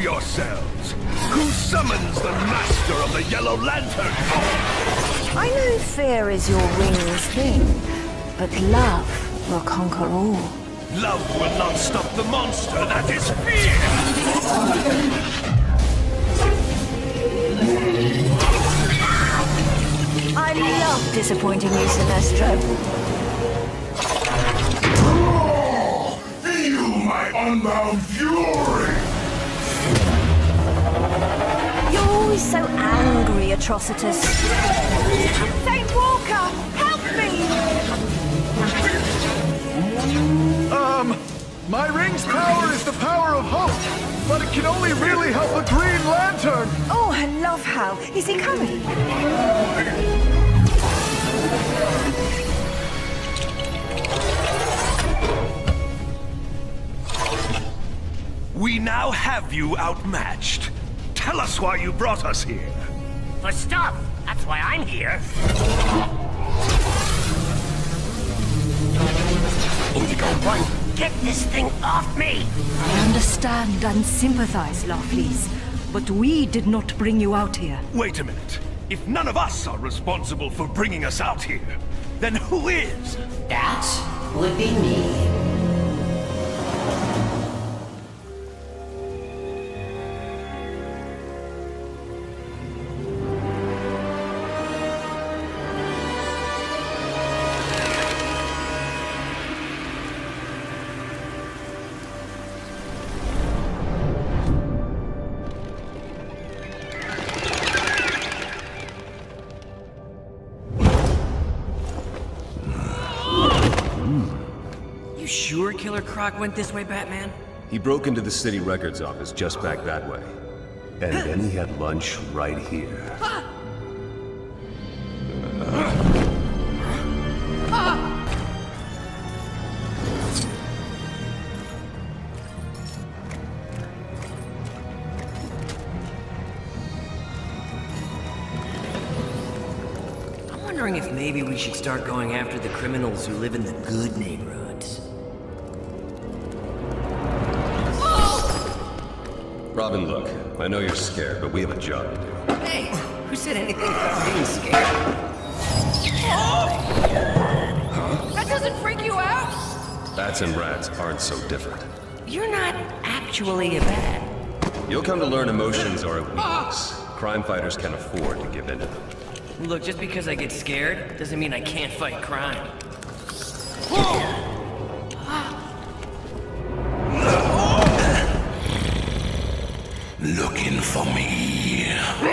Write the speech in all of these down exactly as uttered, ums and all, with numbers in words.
yourselves! Who summons the master of the Yellow Lantern? I know fear is your wing's thing, but love will conquer all. Love will not stop the monster that is fear! I love disappointing you, Sinestro. Oh, feel my unbound fury! You're always so angry, Atrocitus. Saint Walker, help me! Um, my ring's power is the power of hope, but it can only really help a Green Lantern! Oh, I love Hal. Is he coming? We now have you outmatched. Tell us why you brought us here. For stuff! That's why I'm here. Indigo One, get this thing off me! I understand and sympathize, Larfleeze, but we did not bring you out here. Wait a minute. If none of us are responsible for bringing us out here, then who is? That would be me. Sure Killer Croc went this way, Batman? He broke into the city records office just back that way. And then he had lunch right here. I'm wondering if maybe we should start going after the criminals who live in the good neighborhoods. Robin, look, I know you're scared, but we have a job to do. Hey, who said anything about being scared? Huh? That doesn't freak you out? Bats and rats aren't so different. You're not actually a bat. You'll come to learn emotions are a weakness. Crime fighters can't afford to give in to them. Look, just because I get scared doesn't mean I can't fight crime. Looking for me.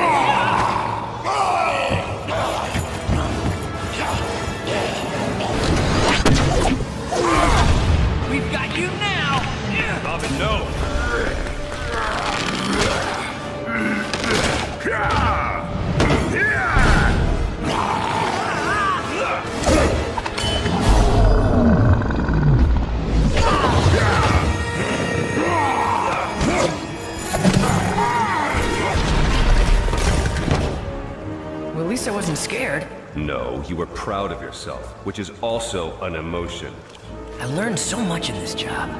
We've got you now! Robin, no! Well, at least I wasn't scared. No, you were proud of yourself, which is also an emotion. I learned so much in this job.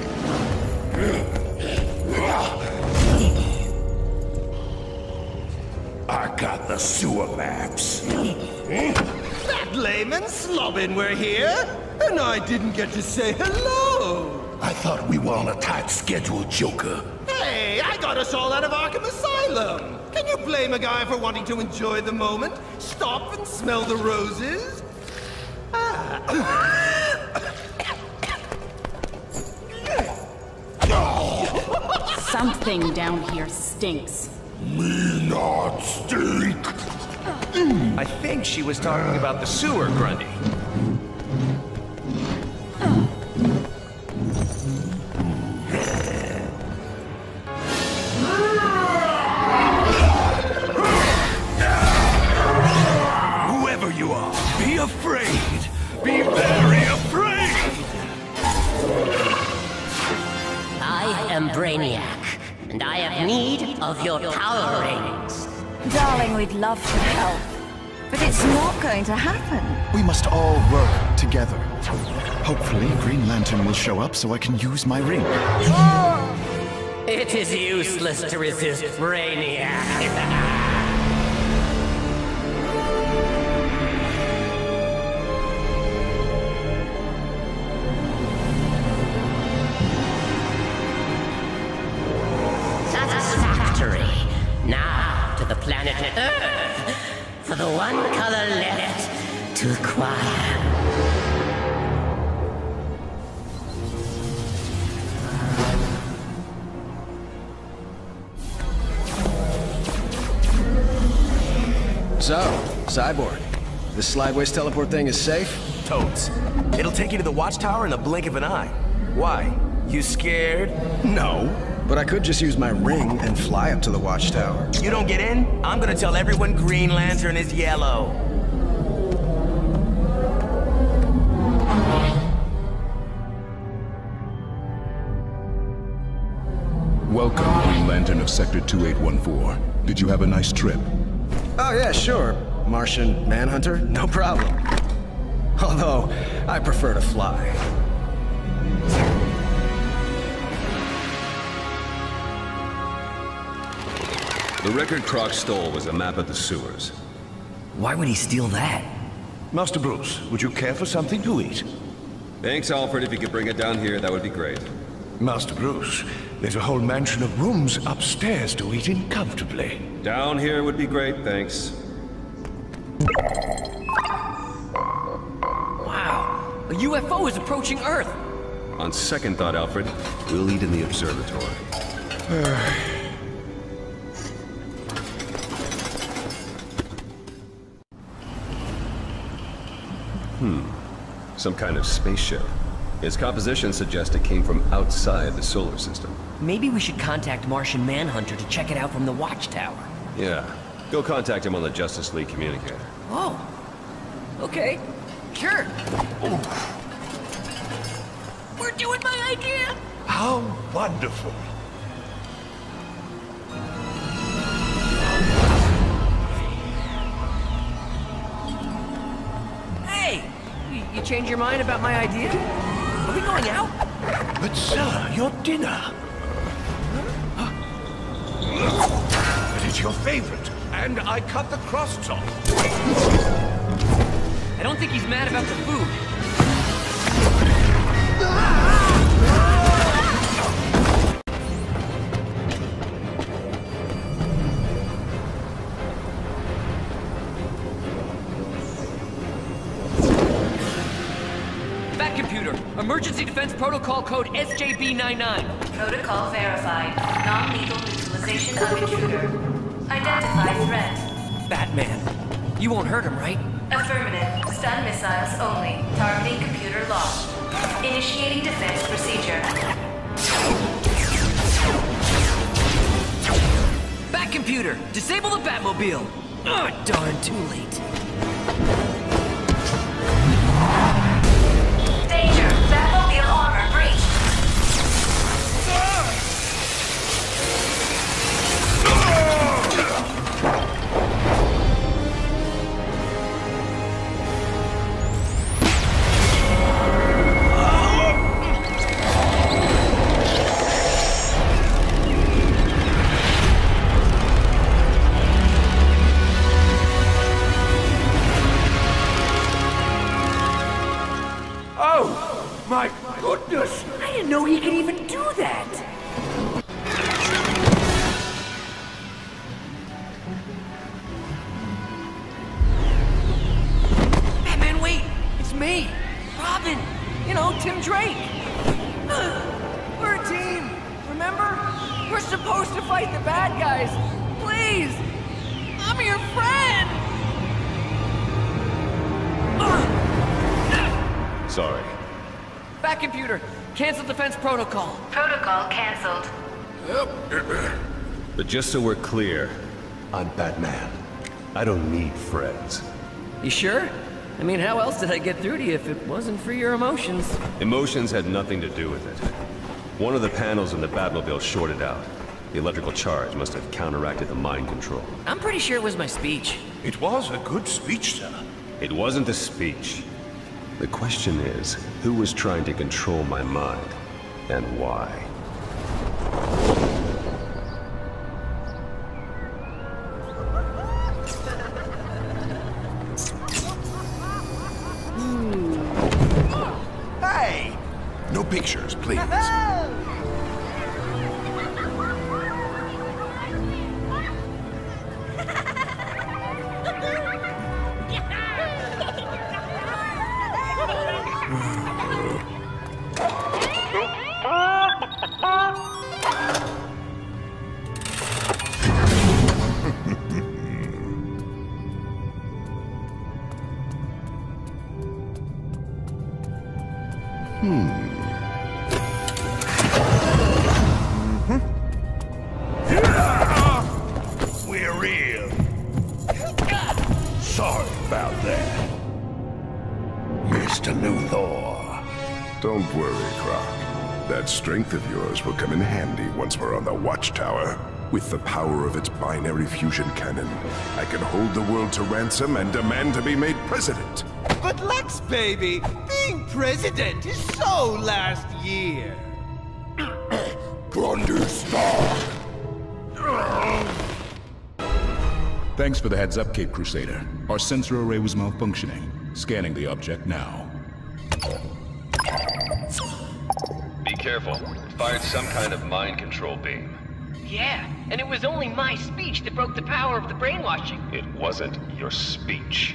I got the sewer maps. That layman slobbin we're here, and I didn't get to say hello. I thought we were on a tight schedule, Joker. Hey, I got us all out of Arkham Asylum. Can you blame a guy for wanting to enjoy the moment? Stop and smell the roses? Ah. Something down here stinks. Me not stink. I think she was talking about the sewer, Grundy. Whoever you are, be afraid. Be very afraid. I am Brainiac, and I have need of your power rings. Darling, we'd love to help, but it's not going to happen. We must all work together. Hopefully, Green Lantern will show up so I can use my ring. It is useless to resist Brainiac. Now to the planet Earth, for the one color left to acquire. So, Cyborg, this Slideways teleport thing is safe? Totes. It'll take you to the watchtower in a blink of an eye. Why? You scared? No. But I could just use my ring and fly up to the watchtower. You don't get in? I'm gonna tell everyone Green Lantern is yellow. Welcome, Green Lantern of Sector two eight one four. Did you have a nice trip? Oh yeah, sure. Martian Manhunter, no problem. Although, I prefer to fly. The record Croc stole was a map of the sewers. Why would he steal that? Master Bruce, would you care for something to eat? Thanks, Alfred. If you could bring it down here, that would be great. Master Bruce, there's a whole mansion of rooms upstairs to eat in comfortably. Down here would be great, thanks. Wow, a U F O is approaching Earth. On second thought, Alfred, we'll eat in the observatory. Hmm. Some kind of spaceship. Its composition suggests it came from outside the solar system. Maybe we should contact Martian Manhunter to check it out from the watchtower. Yeah. Go contact him on the Justice League communicator. Oh. Okay. Sure. We're doing my idea! How wonderful. Hey! You, you changed your mind about my idea? Are we going out? But sir, your dinner. But it's your favorite, and I cut the crusts off. I don't think he's mad about the food. Back computer. Emergency Defense Protocol Code S J B ninety-nine. Protocol verified. Non-lethal neutralization of intruder. Identify threat. Batman. You won't hurt him, right? Affirmative. Stun missiles only. Targeting computer lost. Initiating defense procedure. Back computer. Disable the Batmobile. Oh, darn, too late. Danger! Batmobile armor breached! My goodness! I didn't know he could even do that! Batman, wait! It's me! Robin! You know, Tim Drake! We're a team! Remember? We're supposed to fight the bad guys! Please! I'm your friend! Sorry. Back computer, cancel defense protocol. Protocol cancelled. But just so we're clear, I'm Batman. I don't need friends. You sure? I mean, how else did I get through to you if it wasn't for your emotions? Emotions had nothing to do with it. One of the panels in the Batmobile shorted out. The electrical charge must have counteracted the mind control. I'm pretty sure it was my speech. It was a good speech, sir. It wasn't the speech. The question is, who was trying to control my mind, and why? pictures, please. We're real. Sorry about that, Mister Luthor. Don't worry, Croc. That strength of yours will come in handy once we're on the Watchtower. With the power of its binary fusion cannon, I can hold the world to ransom and demand to be made president. But Lex, baby, being president is so last year. Grundy Stark! Thanks for the heads up, Cape Crusader. Our sensor array was malfunctioning. Scanning the object now. Be careful. It fired some kind of mind control beam. Yeah, and it was only my speech that broke the power of the brainwashing. It wasn't your speech.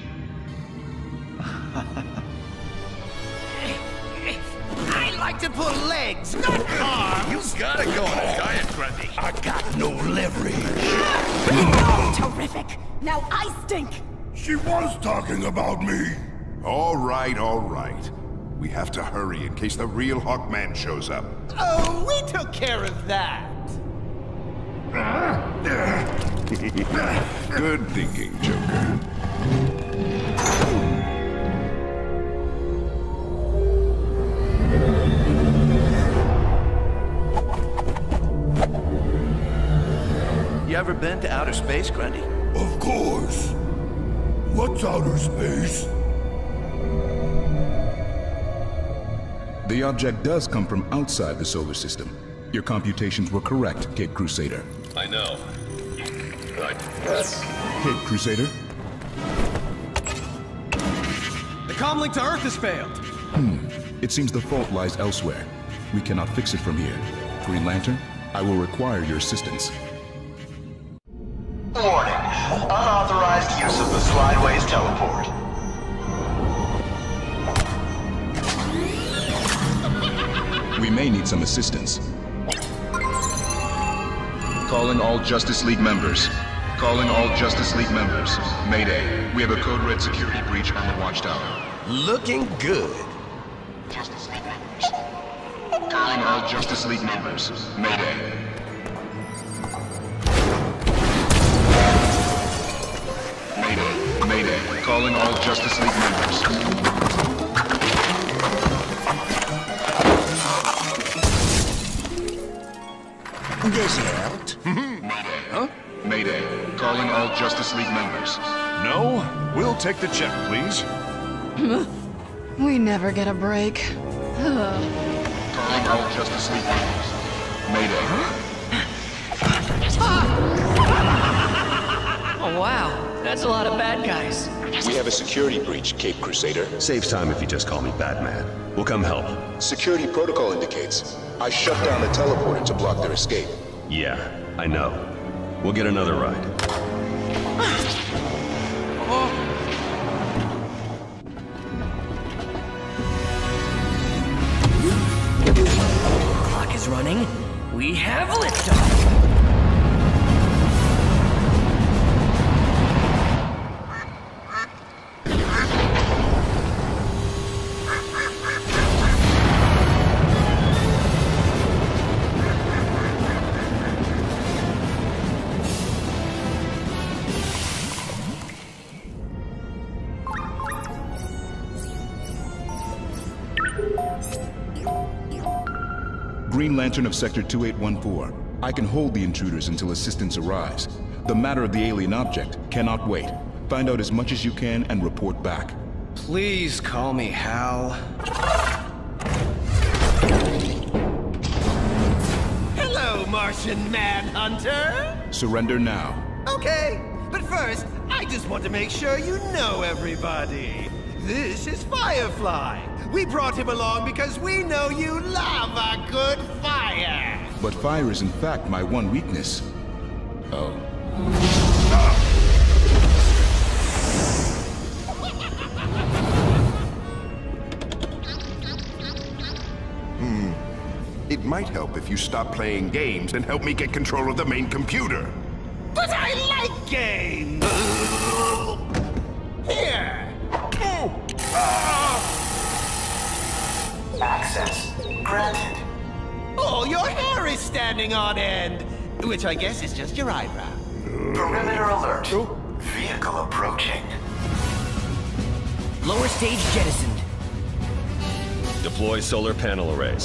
I like to pull legs, not arms. You gotta go on a diet, Grundy. I got no leverage. Oh, terrific! Now I stink! She was talking about me. All right, all right. We have to hurry in case the real Hawkman shows up. Oh, we took care of that. Good thinking, Joker. You ever been to outer space, Grundy? Of course. What's outer space? The object does come from outside the solar system. Your computations were correct, Cape Crusader. I know. Right. Cape Crusader? The comlink to Earth has failed. Hmm. It seems the fault lies elsewhere. We cannot fix it from here. Green Lantern, I will require your assistance. Warning. Unauthorized use of the Slideways teleport. We may need some assistance. Calling all Justice League members. Calling all Justice League members. Mayday. We have a Code Red security breach on the Watchtower. Looking good. Justice League members. Calling all Justice League members. Mayday. Mayday. Mayday. Calling all Justice League members. This helped. Mayday. Huh? Mayday. Calling all Justice League members. No? We'll take the check, please. We never get a break. Calling all Justice League members. Mayday. Oh, wow. That's a lot of bad guys. We have a security breach, Cape Crusader. Saves time if you just call me Batman. We'll come help. Security protocol indicates I shut down the teleporter to block their escape. Yeah, I know. We'll get another ride. Clock is running. We have liftoff. Green Lantern of Sector two eight one four. I can hold the intruders until assistance arrives. The matter of the alien object cannot wait. Find out as much as you can and report back. Please call me Hal. Hello, Martian Manhunter. Surrender now. Okay, but first, I just want to make sure you know everybody. This is Firefly, We brought him along because we know you love a good fire. But fire is in fact my one weakness. Oh. Hmm. It might help if you stop playing games and help me get control of the main computer. But I like games! Here! Access granted. Oh, your hair is standing on end! Which I guess is just your eyebrow. Perimeter alert. Vehicle approaching. Lower stage jettisoned. Deploy solar panel arrays.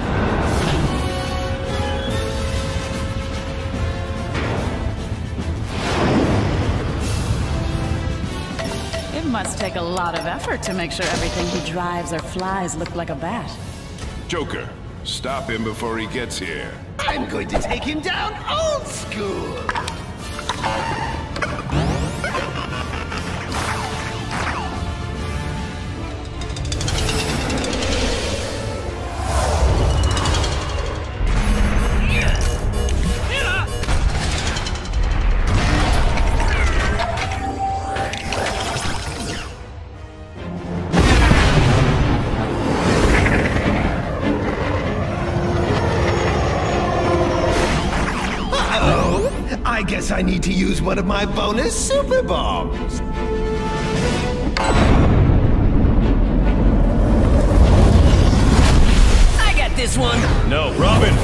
It must take a lot of effort to make sure everything he drives or flies look like a bat. Joker, stop him before he gets here. I'm going to take him down old school! I guess I need to use one of my bonus super bombs. I got this one. No, Robin.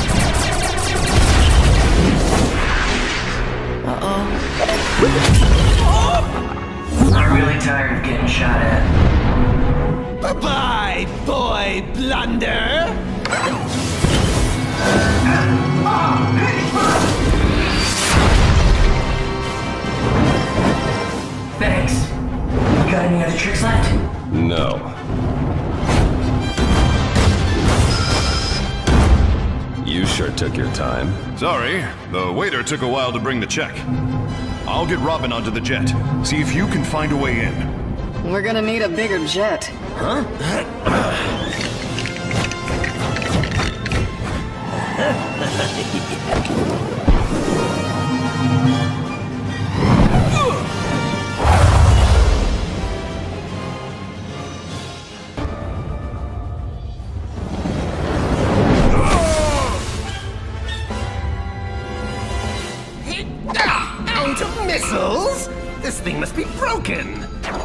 Uh-oh. I'm really tired of getting shot at. Bye-bye, boy blunder. Thanks. You got any other tricks left? No. You sure took your time. Sorry, the waiter took a while to bring the check. I'll get Robin onto the jet. See if you can find a way in. We're gonna need a bigger jet. Huh? Out of missiles? This thing must be broken.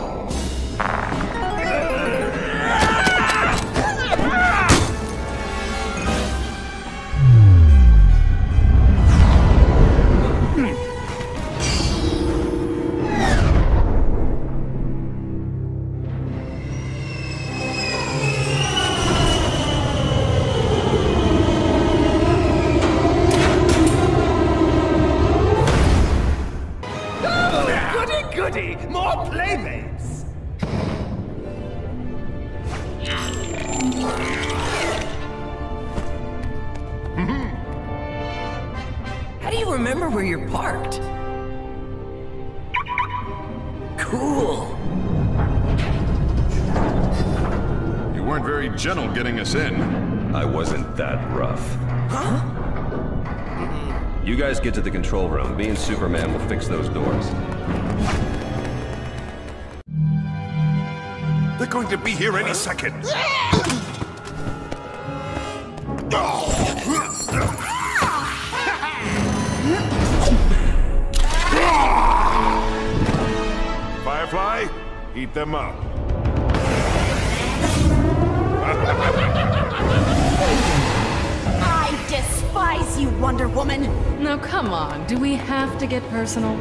Goody! More playmates! How do you remember where you're parked? Cool. You weren't very gentle getting us in. I wasn't that rough. Huh? You guys get to the control room. Me and Superman will fix those doors. They're going to be here any second. Firefly, eat them up. I despise you, Wonder Woman! No, come on. Do we have to get personal?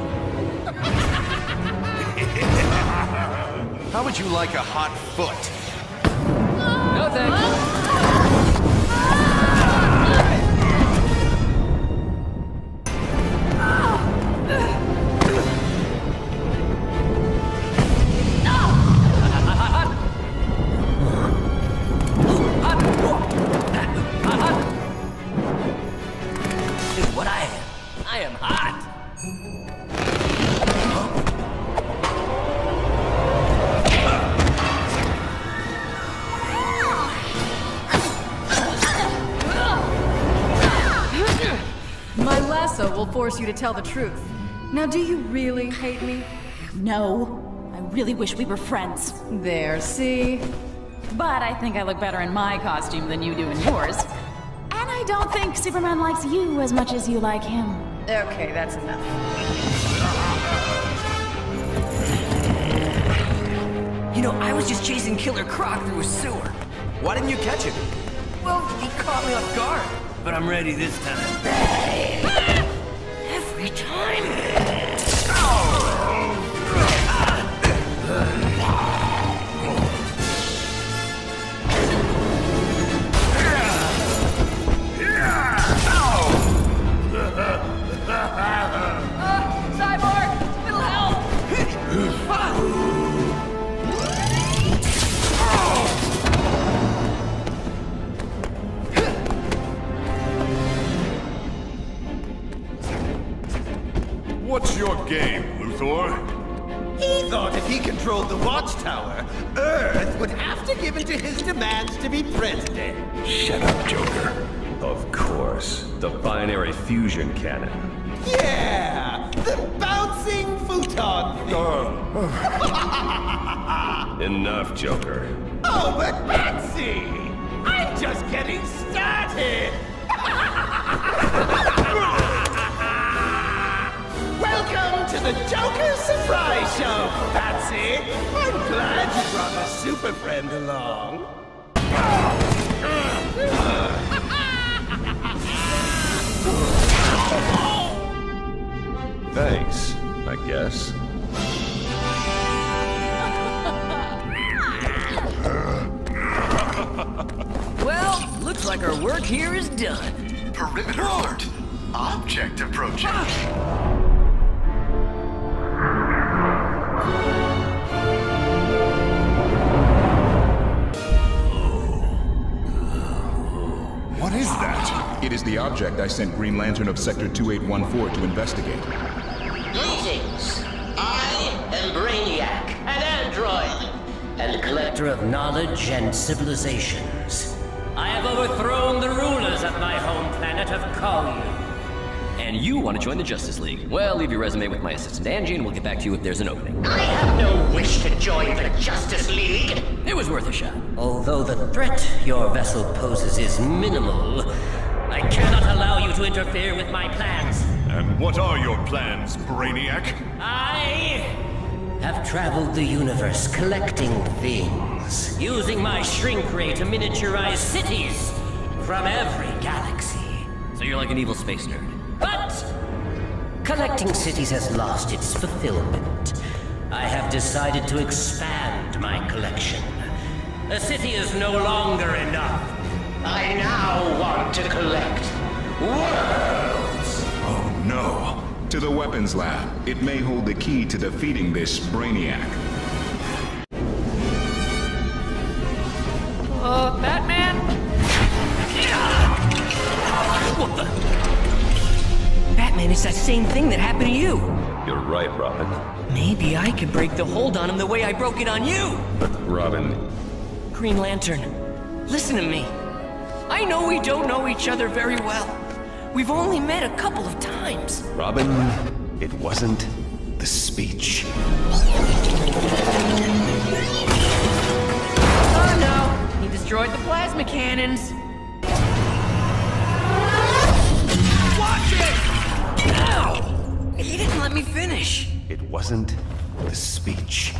How would you like a hot foot? No thanks. Is what I am. I am hot. also will force you to tell the truth. Now, do you really hate me? No. I really wish we were friends. There, see? But I think I look better in my costume than you do in yours. And I don't think Superman likes you as much as you like him. Okay, that's enough. You know, I was just chasing Killer Croc through a sewer. Why didn't you catch him? Well, he caught me off guard. But I'm ready this time. Every time. What's your game, Luthor? He thought if he controlled the Watchtower, Earth would have to give in to his demands to be president. Shut up, Joker. Of course. The binary fusion cannon. Yeah! The bouncing futon thing! Enough, Joker. Oh, but Betsy! I'm just getting started! Welcome to the Joker Surprise Show, Patsy! I'm glad you brought a super friend along. Thanks, I guess. Well, looks like our work here is done. Perimeter alert. Object approaching. What is that? It is the object I sent Green Lantern of Sector two eight one four to investigate. Greetings. I am Brainiac, an android, and collector of knowledge and civilizations. I have overthrown the rulers of my home planet of Kolu. And you want to join the Justice League. Well, leave your resume with my assistant Angie, and we'll get back to you if there's an opening. I have no wish to join the Justice League. It was worth a shot. Although the threat your vessel poses is minimal, I cannot allow you to interfere with my plans. And what are your plans, Brainiac? I have traveled the universe collecting things, using my shrink ray to miniaturize cities from every galaxy. So you're like an evil space nerd. But collecting cities has lost its fulfillment. I have decided to expand my collection. A city is no longer enough. I now want to collect worlds. Oh no. To the weapons lab. It may hold the key to defeating this Brainiac. Uh, Batman? What the? Batman, it's that same thing that happened to you. You're right, Robin. Maybe I could break the hold on him the way I broke it on you. But Robin... Green Lantern, listen to me. I know we don't know each other very well. We've only met a couple of times. Robin, it wasn't the speech. Oh no, he destroyed the plasma cannons. Watch it! Ow! He didn't let me finish. It wasn't the speech.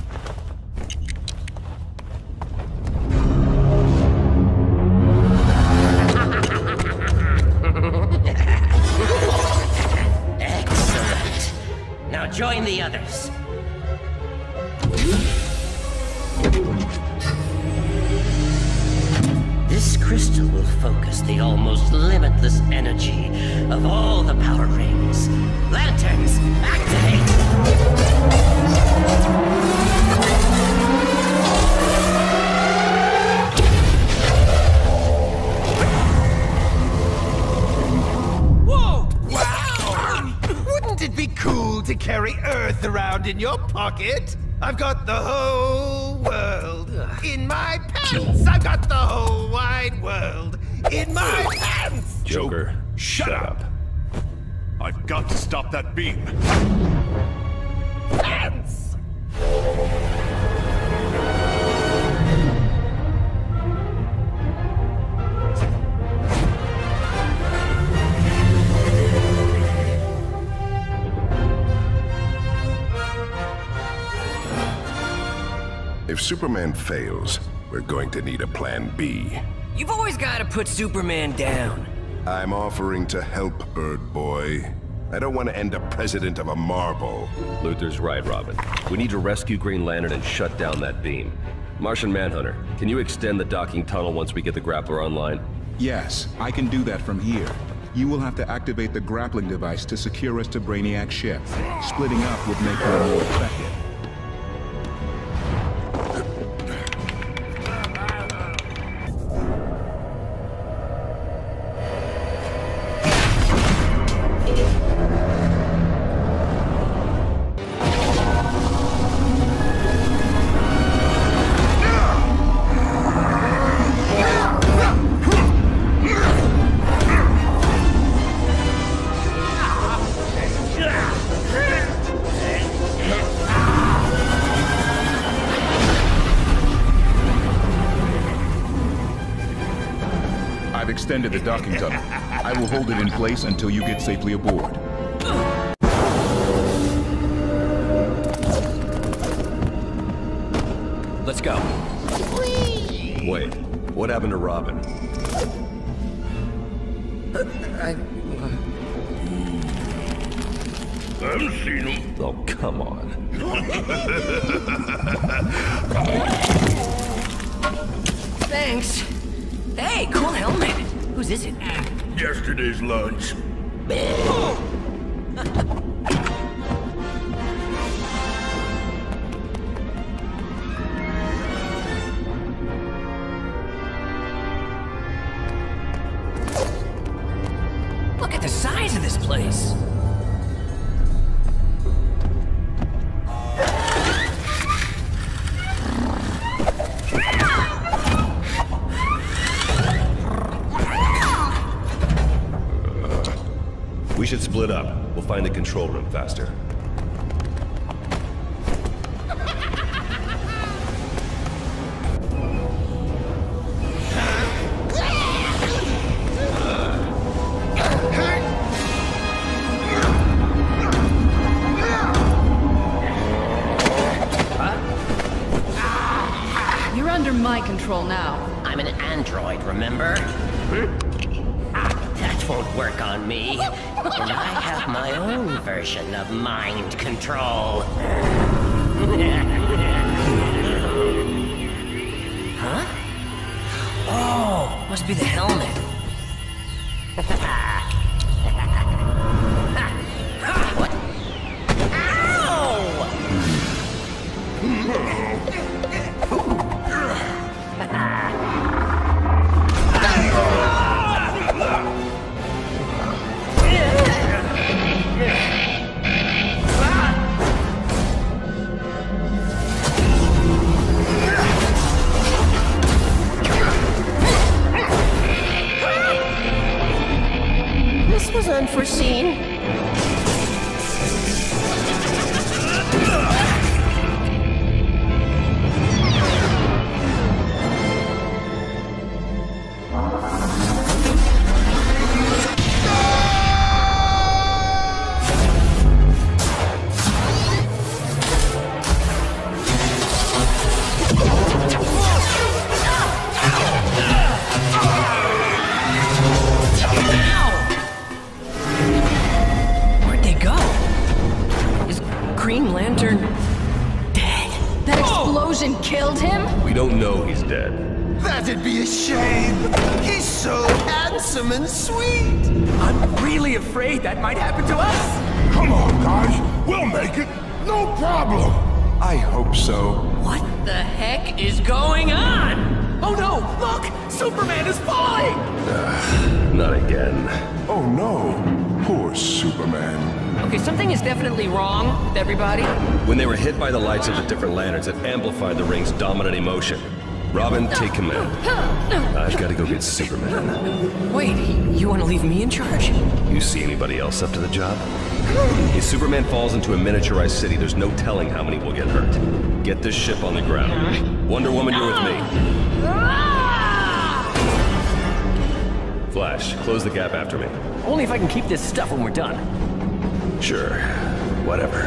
Excellent. Now join the others. This crystal will focus the almost limitless energy of all the power rings. Lanterns, activate! Whoa! Wow! Wouldn't it be cool to carry Earth around in your pocket? I've got the whole world in my pants! I've got the whole wide world in my pants! Joker, shut up. I've got to stop that beam. Pants! If Superman fails, we're going to need a plan B. You've always got to put Superman down. I'm offering to help, Bird Boy. I don't want to end up president of a marble. Luthor's right, Robin. We need to rescue Green Lantern and shut down that beam. Martian Manhunter, can you extend the docking tunnel once we get the grappler online? Yes, I can do that from here. You will have to activate the grappling device to secure us to Brainiac's ship. Splitting up would make her more effective. I've extended the docking tunnel. I will hold it in place until you get safely aboard. Let's go. Wait, what happened to Robin? I... I've seen him. Oh, come on. Thanks. Hey, cool helmet. Whose is it? Yesterday's lunch. Look at the size of this place. We should split up. We'll find the control room faster. You're under my control now. I'm an android, remember? Ah, that won't work on me. And I have my own version of mind control. Huh? Oh, must be the helmet. What? This was unforeseen. Green Lantern dead? That explosion killed him? We don't know he's dead. That'd be a shame. He's so handsome and sweet. I'm really afraid that might happen to us. Come on, guys. We'll make it. No problem. I hope so. What the heck is going on? Oh no, look! Superman is falling! Uh, not again. Oh no. Poor Superman. Okay, something is definitely wrong with everybody. When they were hit by the lights of the different lanterns, it amplified the ring's dominant emotion. Robin, take command. I've got to go get Superman. Wait, you want to leave me in charge? You see anybody else up to the job? If Superman falls into a miniaturized city, there's no telling how many will get hurt. Get this ship on the ground. Wonder Woman, you're with me. Flash, close the gap after me. Only if I can keep this stuff when we're done. Sure. Whatever.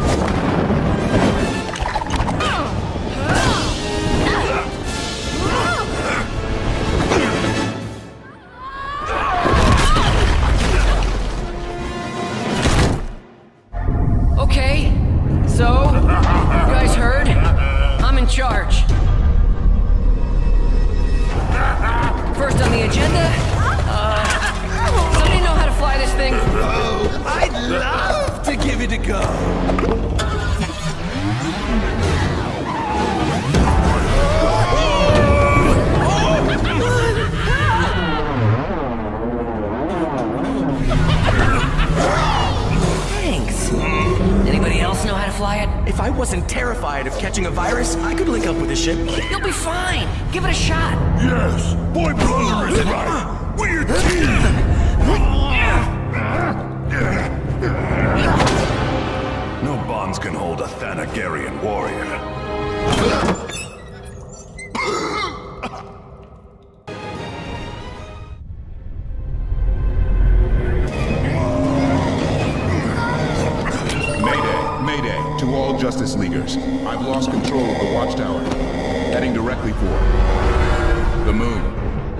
Okay, so, you guys heard? I'm in charge. First on the agenda, uh, somebody know how to fly this thing? Oh, I'd love to give it a go. Thanks. Anybody else know how to fly it? If I wasn't terrified of catching a virus, I could link up with the ship. You'll be fine. Give it a shot. Yes, Boy Blunder is right. We're a team. No bonds can hold a Thanagarian warrior. Mayday, Mayday, to all Justice Leaguers. I've lost control of the Watchtower. Heading directly for the moon.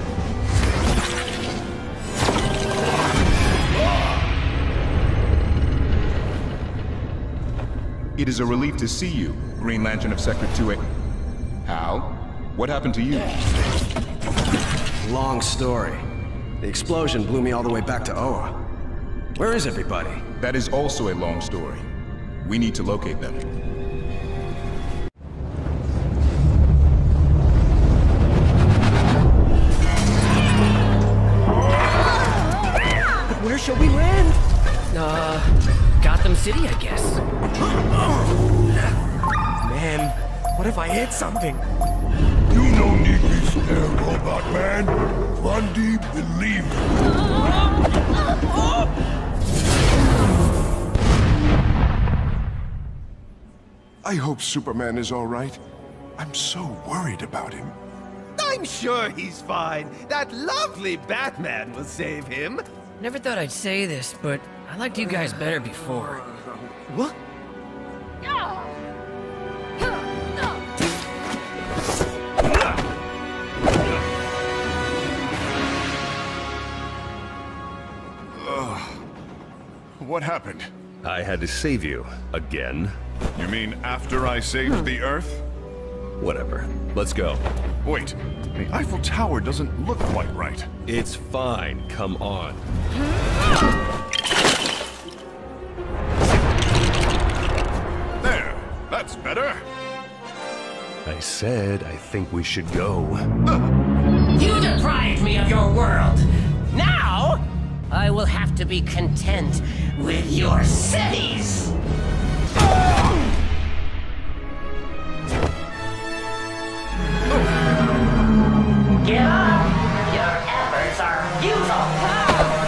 It is a relief to see you, Green Lantern of Sector two eight. Hal, what happened to you? Long story. The explosion blew me all the way back to Oa. Where is everybody? That is also a long story. We need to locate them. Where shall we land? Uh, Gotham City, I guess. Man, what if I hit something? You no need be scared, Robot Man. Bundy, believe me. I hope Superman is all right. I'm so worried about him. I'm sure he's fine. That lovely Batman will save him. Never thought I'd say this, but I liked you guys better before. What? What happened? I had to save you. Again. You mean after I saved the Earth? Whatever. Let's go. Wait, the Eiffel Tower doesn't look quite right. It's fine. Come on. There. That's better. I said I think we should go. You deprived me of your world. Now, I will have to be content with your cities. Give up! Your efforts are futile!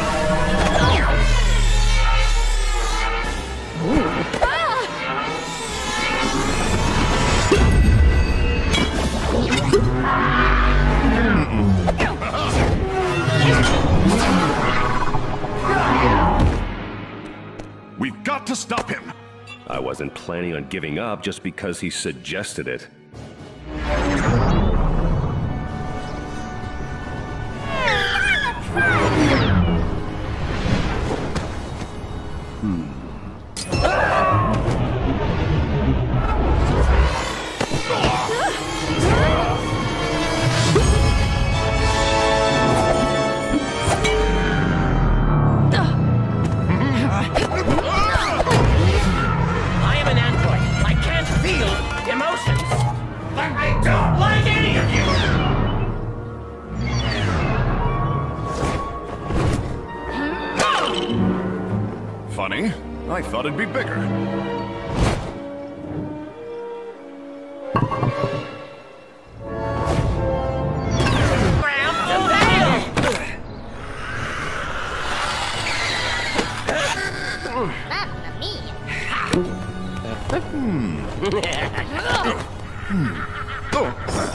We've got to stop him! I wasn't planning on giving up just because he suggested it. Hmm. I am an android. I can't feel emotions. But I don't like any of you. Funny. I thought it'd be bigger. Mamma mia. Hmm. Hmm. Oh.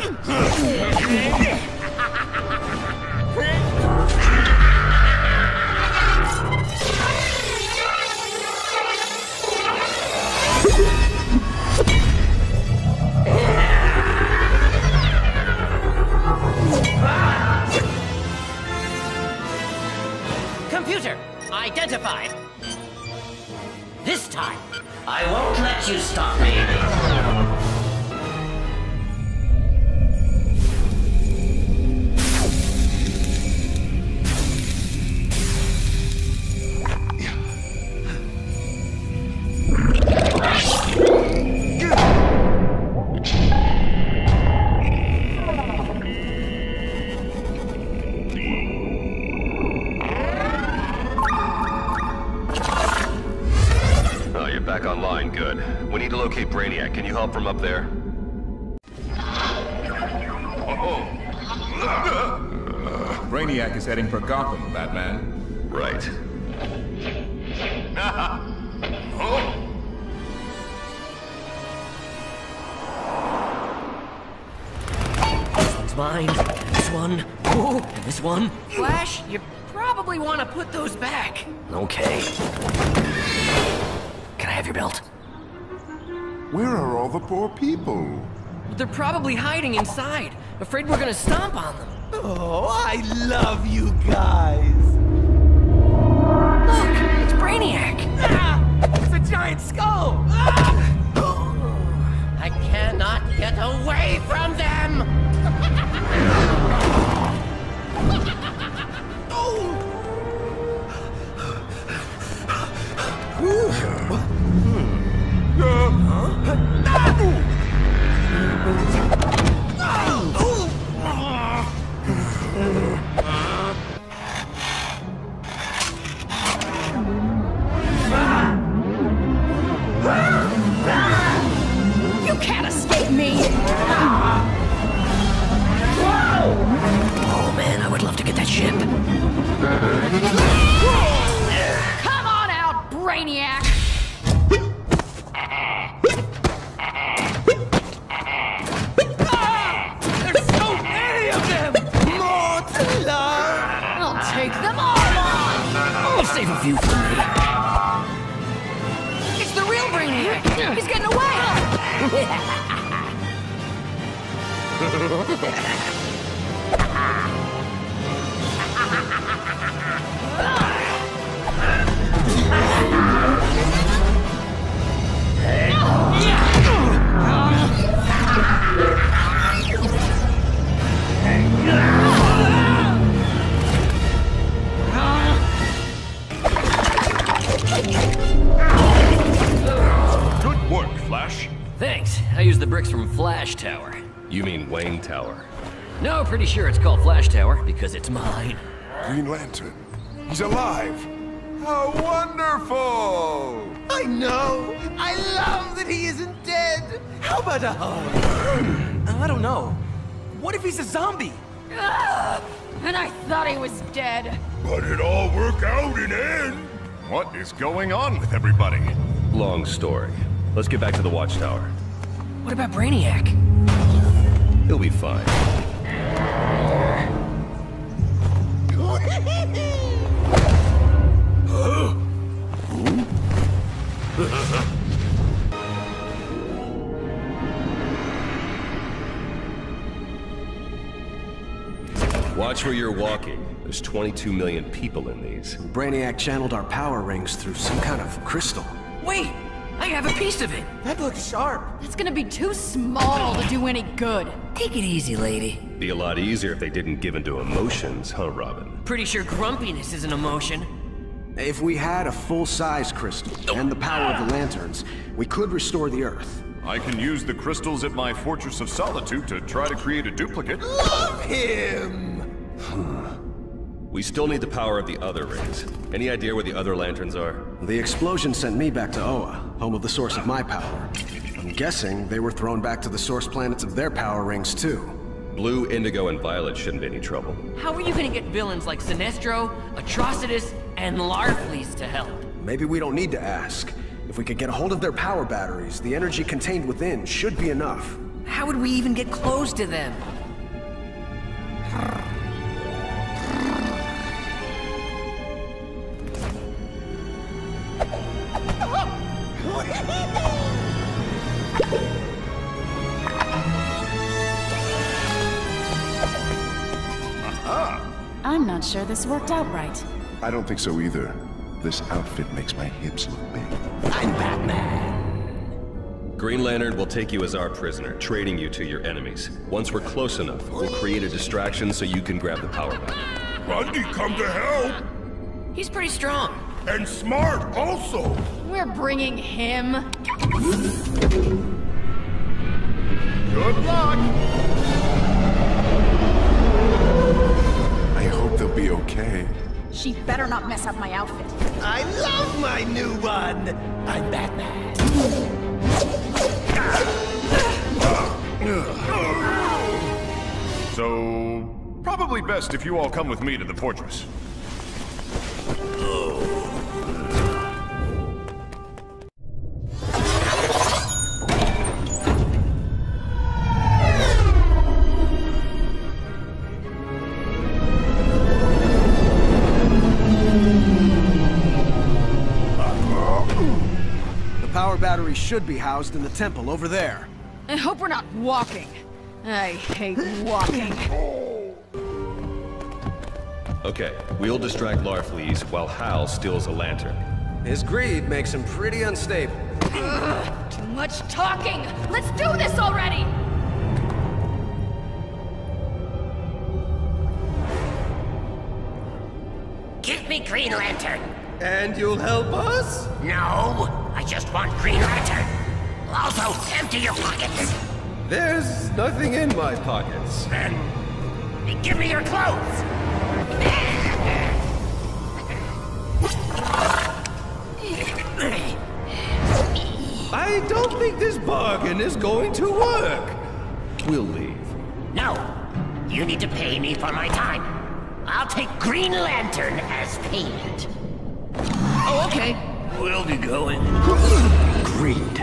Computer, identified. This time, I won't let you stop me. Back online, good. We need to locate Brainiac. Can you help from up there? Oh. Brainiac is heading for Gotham, Batman. Right. This one's mine. This one. Ooh, and this one. Flash, you probably want to put those back. Okay. Can I have your belt? Where are all the poor people? They're probably hiding inside, afraid we're gonna stomp on them. Oh, I love you guys. Look, it's Brainiac. Ah, it's a giant skull. Ah! I cannot get away from them. You can't escape me! Oh man, I would love to get that ship. Come on out, Brainiac! There's so many of them! More to love! I'll take them all on! I'll save a few for me. It's the real Brainiac! He's getting away! Good work, Flash. Thanks. I used the bricks from Flash Tower. You mean Wayne Tower? No, pretty sure it's called Flash Tower because it's mine. Green Lantern. He's alive. How wonderful! I know! I love that he isn't dead! How about a hug? I don't know. What if he's a zombie? Ugh, and I thought he was dead. But it all worked out in the end. What is going on with everybody? Long story. Let's get back to the Watchtower. What about Brainiac? He'll be fine. Watch where you're walking. There's twenty-two million people in these. Brainiac channeled our power rings through some kind of crystal. Wait! I have a piece of it! That looks sharp. It's gonna be too small to do any good. Take it easy, lady. Be a lot easier if they didn't give into emotions, huh, Robin? Pretty sure grumpiness is an emotion. If we had a full-size crystal and the power of the lanterns, we could restore the Earth. I can use the crystals at my Fortress of Solitude to try to create a duplicate. Love him! We still need the power of the other rings. Any idea where the other lanterns are? The explosion sent me back to Oa, home of the source of my power. I'm guessing they were thrown back to the source planets of their power rings, too. Blue, Indigo, and Violet shouldn't be any trouble. How are you gonna get villains like Sinestro, Atrocitus, and Larfleeze to help? maybe we don't need to ask. If we could get a hold of their power batteries, the energy contained within should be enough. How would we even get close to them? I'm not sure this worked out right. I don't think so either. This outfit makes my hips look big. I'm Batman. Green Lantern will take you as our prisoner, trading you to your enemies. Once we're close enough, we'll create a distraction so you can grab the power back. Grundy come to help! He's pretty strong. And smart, also! We're bringing him. Good luck! I hope they'll be okay. She better not mess up my outfit. I love my new one! I'm Batman. So, probably best if you all come with me to the fortress. Battery should be housed in the temple over there. I hope we're not walking. I hate walking. Okay, we'll distract Larfleeze while Hal steals a lantern. His greed makes him pretty unstable. Ugh, too much talking! Let's do this already! Give me Green Lantern. And you'll help us? No, I just want Green Lantern. Also, empty your pockets. There's nothing in my pockets. Then, give me your clothes. I don't think this bargain is going to work. We'll leave. No, you need to pay me for my time. I'll take Green Lantern as payment. Oh, okay. We'll be going. Greed.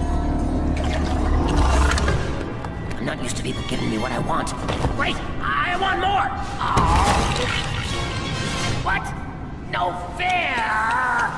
I'm not used to people giving me what I want. Wait, I want more! Oh. What? No fair!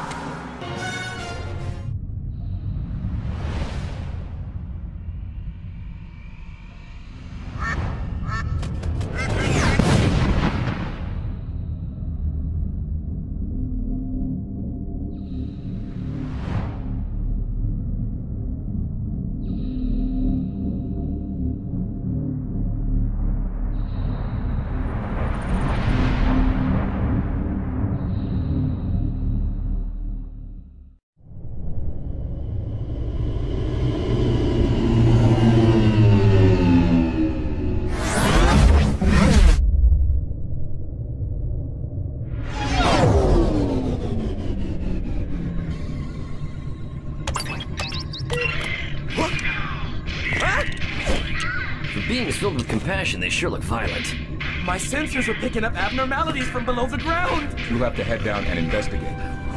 Beings filled with compassion, they sure look violent. My sensors are picking up abnormalities from below the ground! You'll have to head down and investigate.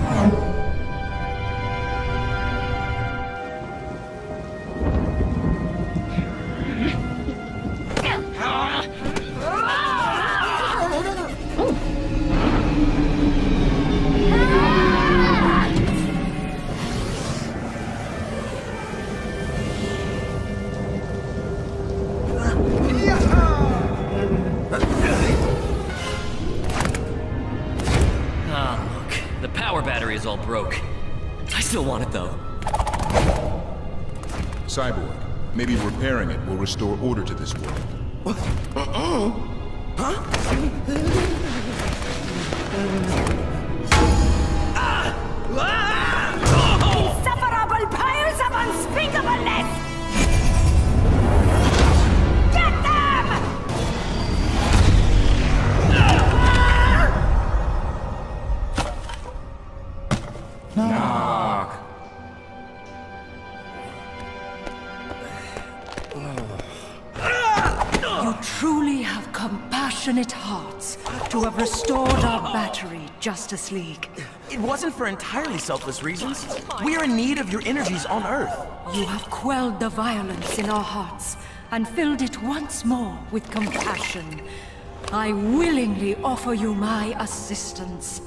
Is all broke. I still want it though. Cyborg, maybe repairing it will restore order to this world. Uh-oh. Huh? Insufferable piles of unspeakableness! Get them! Knock. You truly have compassionate hearts. to have restored our battery, Justice League. It wasn't for entirely selfless reasons. We're in need of your energies on Earth. You have quelled the violence in our hearts and filled it once more with compassion. I willingly offer you my assistance.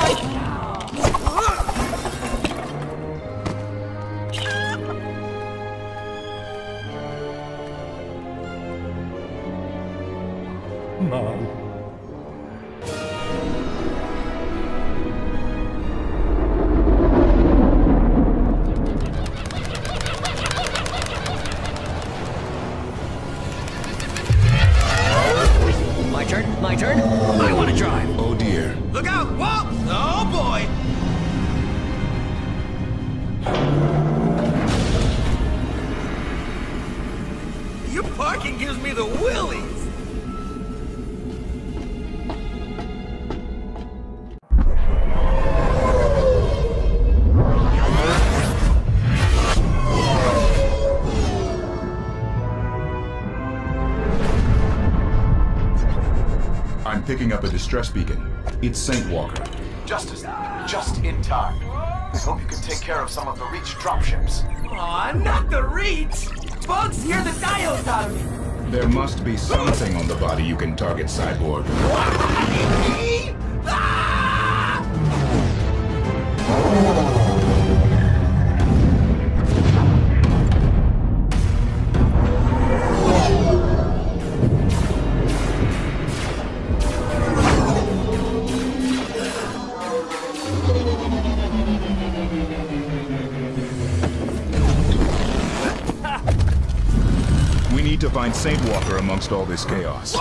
Mom. My turn? My turn? I want to drive. Oh dear. Look out! Whoa! Oh boy! Your parking gives me the willies! I'm picking up a distress beacon. It's Saint Walker. Justice League, just in time. I hope you can take care of some of the Reach dropships. Aw, not the Reach! Bugs hear the diodes out of me! There must be something on the body you can target, Cyborg. We need to find Saint Walker amongst all this chaos.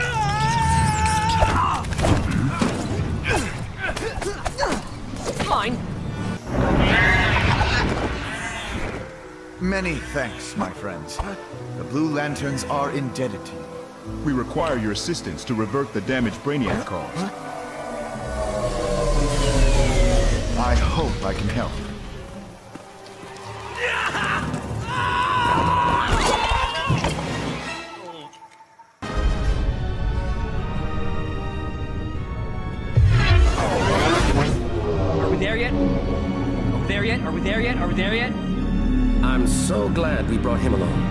Mine. Many thanks, my friends. The Blue Lanterns are indebted to you. We require your assistance to revert the damage Brainiac caused. I hope I can help. Are we there yet? Are we there yet? Are we there yet? Are we there yet? I'm so glad we brought him along.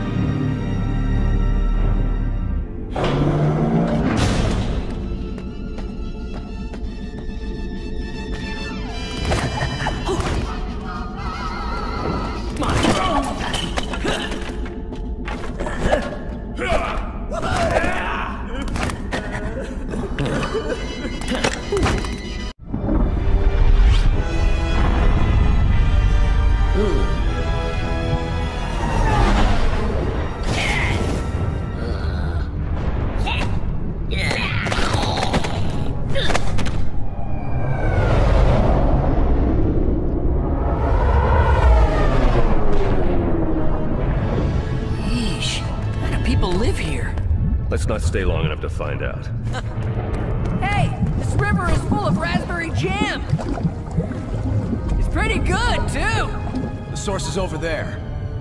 Let's not stay long enough to find out. Hey, this river is full of raspberry jam. It's pretty good, too. The source is over there.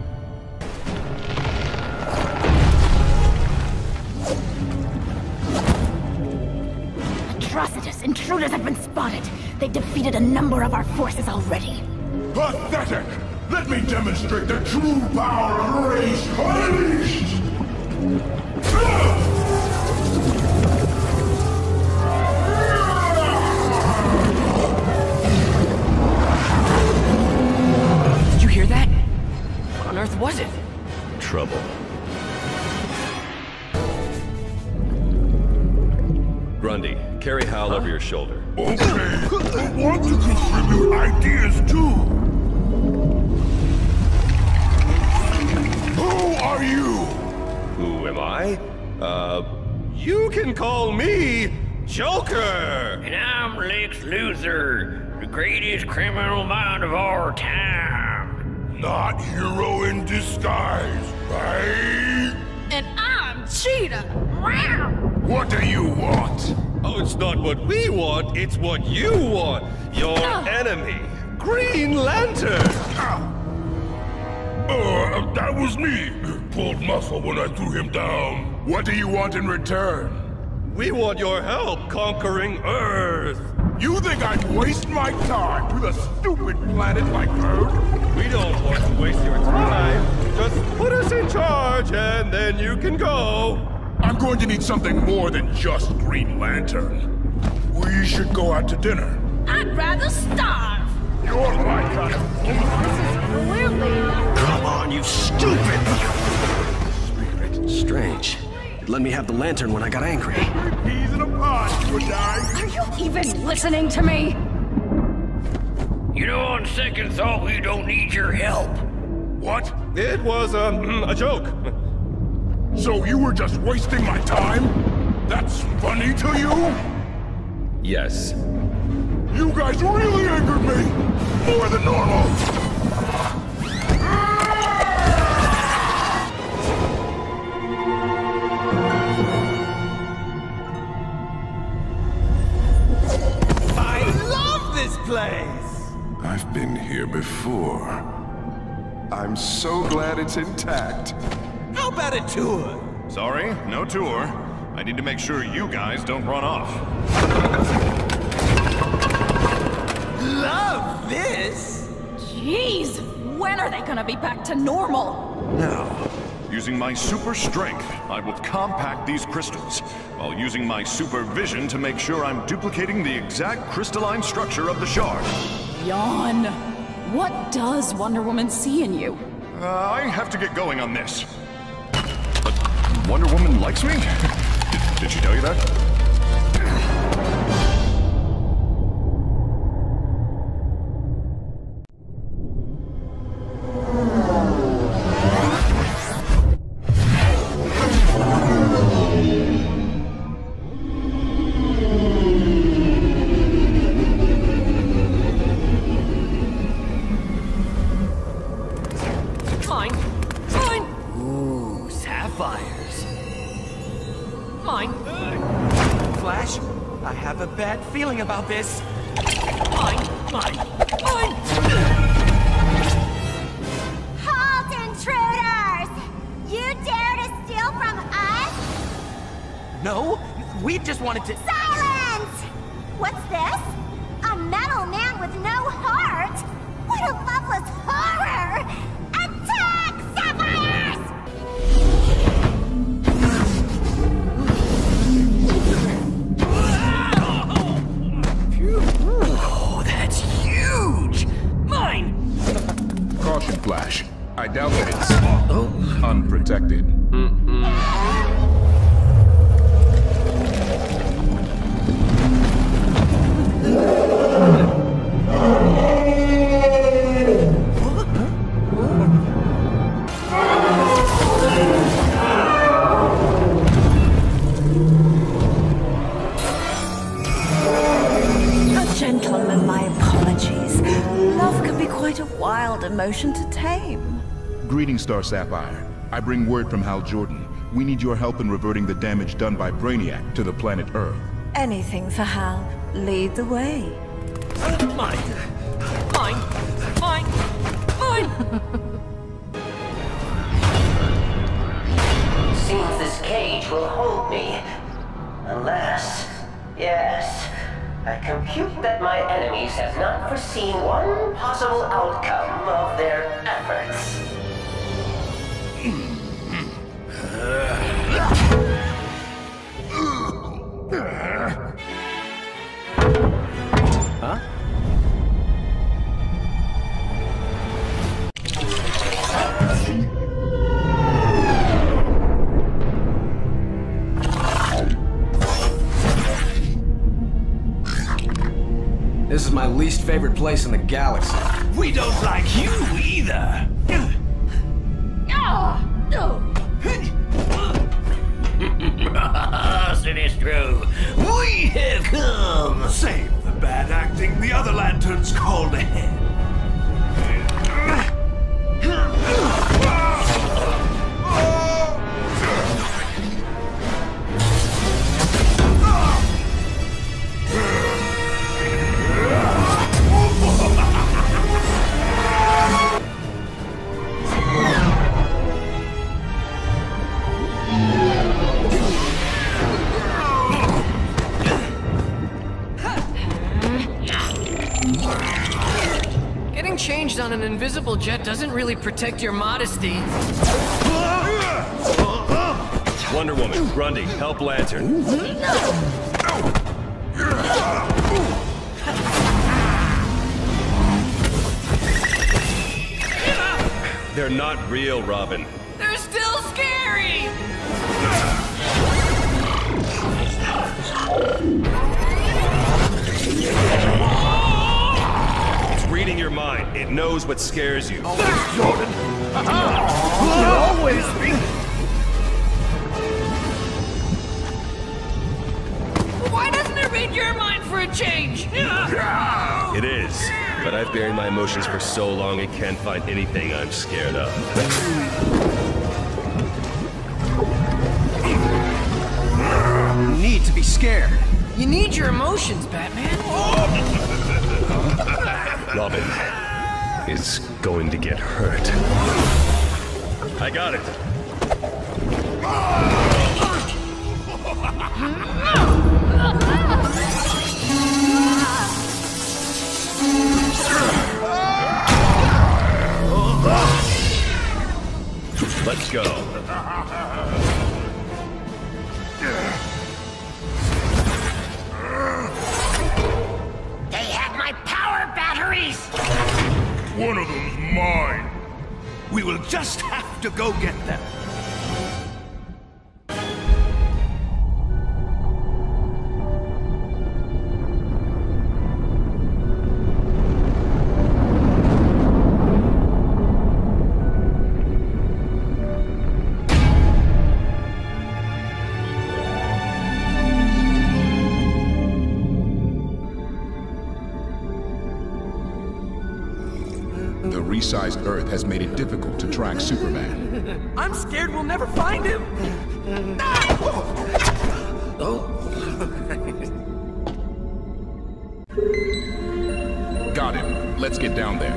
Atrocitus! Intruders have been spotted. They've defeated a number of our forces already. Pathetic! Let me demonstrate the true power of Rage Unleashed! Did you hear that? What on earth was it? Trouble. Grundy, carry Hal huh? over your shoulder. Okay, I want to contribute ideas too. Who are you? Who am I? Uh, you can call me Joker! And I'm Lex Luthor, the greatest criminal mind of our time. Not hero in disguise, right? And I'm Cheetah! Wow! What do you want? Oh, it's not what we want, it's what you want! Your uh. enemy, Green Lantern! Uh, uh, that was me. Pulled muscle when I threw him down. What do you want in return? We want your help, conquering Earth. You think I'd waste my time with a stupid planet like Earth? We don't want to waste your time. Just put us in charge and then you can go. I'm going to need something more than just Green Lantern. We should go out to dinner. I'd rather starve. You're my kind of woman. Clearly not. Come on, you stupid! Spirit. Strange. It let me have the lantern when I got angry. Peas in a pod, you and I. Are you even listening to me? You know, on second thought, we don't need your help. What? It was um, a joke. So you were just wasting my time? That's funny to you? Yes. You guys really angered me! More than normal! I love this place! I've been here before. I'm so glad it's intact. How about a tour? Sorry, no tour. I need to make sure you guys don't run off. Love this! Jeez, when are they gonna be back to normal? Now, using my super strength, I will compact these crystals, while using my super vision to make sure I'm duplicating the exact crystalline structure of the shard. Yawn. What does Wonder Woman see in you? Uh, I have to get going on this. But Wonder Woman likes me? Did, did she tell you that? Feeling about this. Mine, mine, mine! Halt, intruders! You dare to steal from us? No, we just wanted to— Silence! What's this? A metal man with no heart? What a loveless horror! Attack, Sapphires! Caution flash. I doubt that it's oh. unprotected. Mm-mm. Gentlemen, my apologies. Love can be quite a wild emotion to tame. Greetings, Star Sapphire. I bring word from Hal Jordan. We need your help in reverting the damage done by Brainiac to the planet Earth. Anything for Hal. Lead the way. Mine! Mine! Mine! Mine! Seems this cage will hold me. Unless... yes... I compute that my enemies have not foreseen one possible outcome of their efforts. Huh? This is my least favorite place in the galaxy. We don't like you either. Sinestro, we have come! Save the bad acting. The other lanterns called ahead. Getting changed on an invisible jet doesn't really protect your modesty. Wonder Woman, Grundy, help Lantern. They're not real, Robin. They're still scary! It's reading your mind. It knows what scares you. Thanks, Jordan! Always me! Why doesn't it read your mind for a change? It is. But I've buried my emotions for so long it can't find anything I'm scared of. You need to be scared. You need your emotions, Batman. Robin is going to get hurt. I got it. Let's go. They have my power batteries! One of them's mine. We will just have to go get them. The resized Earth has made it difficult to track Superman. I'm scared we'll never find him. Got him. Let's get down there.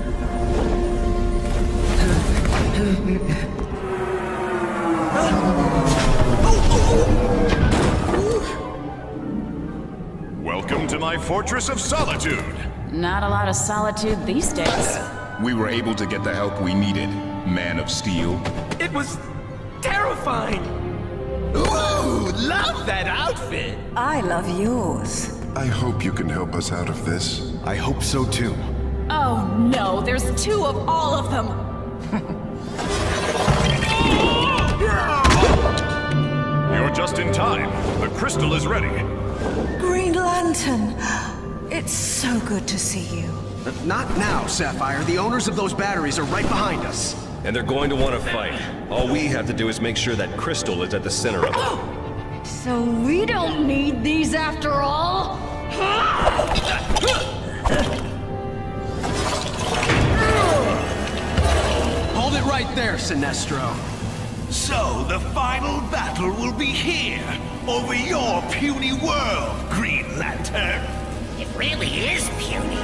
Welcome to my Fortress of Solitude. Not a lot of solitude these days. We were able to get the help we needed, Man of Steel. It was terrifying. Ooh, love that outfit. I love yours. I hope you can help us out of this. I hope so too. Oh no, there's two of all of them. You're just in time. The crystal is ready. Green Lantern. It's so good to see you. But not now, Sapphire. The owners of those batteries are right behind us. And they're going to want to fight. All we have to do is make sure that crystal is at the center of it. So we don't need these after all? Hold it right there, Sinestro. So the final battle will be here, over your puny world, Green Lantern. It really is puny.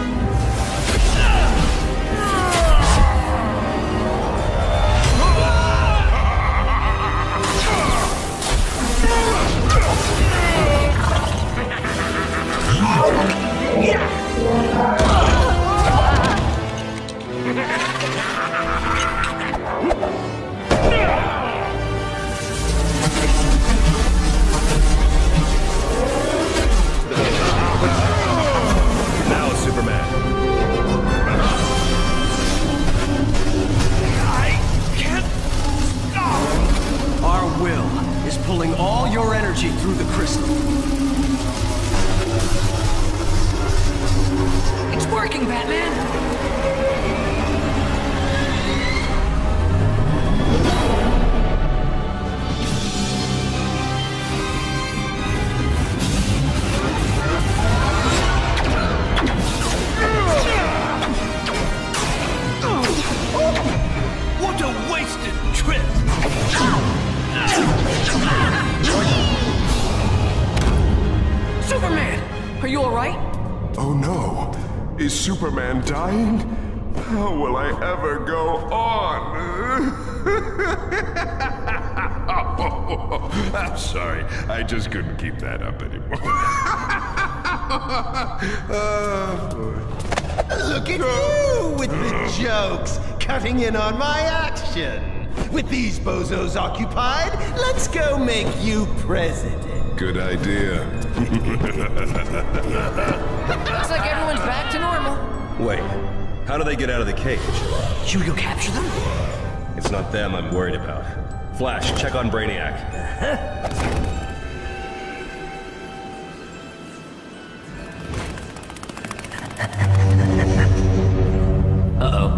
Now, Superman. I can't stop. Our will is pulling all your energy through the crystal. It's working, Batman. What a wasted trip. Superman, are you all right? Oh no. Is Superman dying? How will I ever go on? I'm sorry. I just couldn't keep that up anymore. Look at you with the jokes, cutting in on my action. With these bozos occupied, let's go make you president. Good idea. Looks like everyone's back to normal. Wait, how do they get out of the cage? Should we go capture them? It's not them I'm worried about. Flash, check on Brainiac. Uh-oh.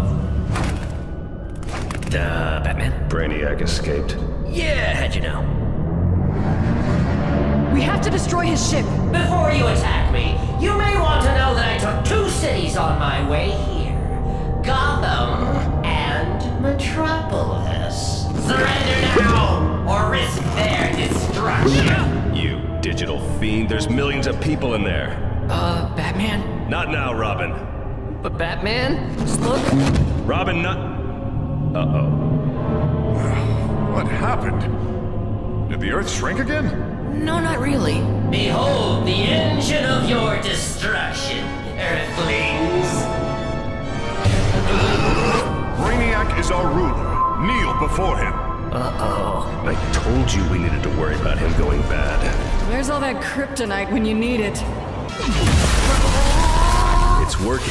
Uh, Batman? Brainiac escaped. Yeah, how'd you know? We have to destroy his ship. Before you attack me, you may want to know that I took two cities on my way here. Gotham and Metropolis. Surrender now, or risk their destruction. You digital fiend, there's millions of people in there. Uh, Batman? Not now, Robin. But Batman? Just look. Robin, not... Uh-oh. What happened? Did the Earth shrink again? No, not really. Behold the engine of your destruction, Earthlings. Brainiac is our ruler. Kneel before him. Uh-oh. I told you we needed to worry about him going bad. Where's all that kryptonite when you need it? It's working.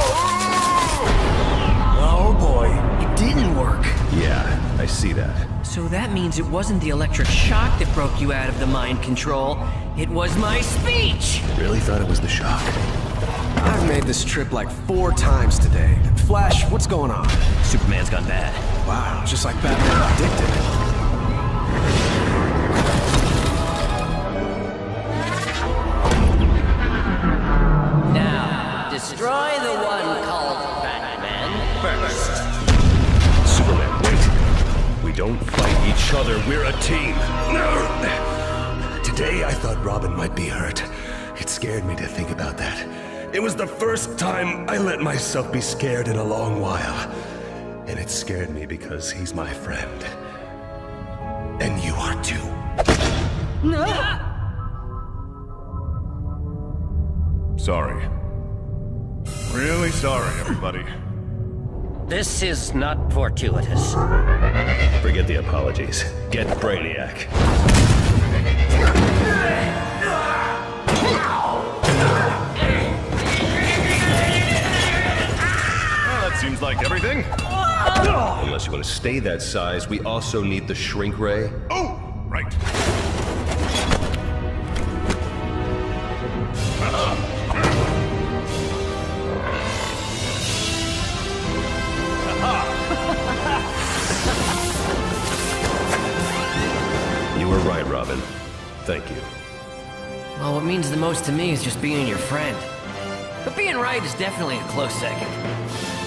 Oh boy, it didn't work. Yeah, I see that. So that means it wasn't the electric shock that broke you out of the mind control. It was my speech! Really thought it was the shock. I've made this trip like four times today. Flash, what's going on? Superman's gone bad. Wow, just like Batman predicted. Now, destroy the one called Batman first. Superman, wait. We don't fight each other, we're a team. No! Today I thought Robin might be hurt. It scared me to think about that. It was the first time I let myself be scared in a long while. And it scared me because he's my friend. And you are too. Sorry. Really sorry, everybody. This is not fortuitous. Forget the apologies. Get Brainiac. Seems like everything. Unless you want to stay that size, we also need the shrink ray. Oh, right. You were right, Robin. Thank you. Well, what means the most to me is just being your friend. But being right is definitely a close second.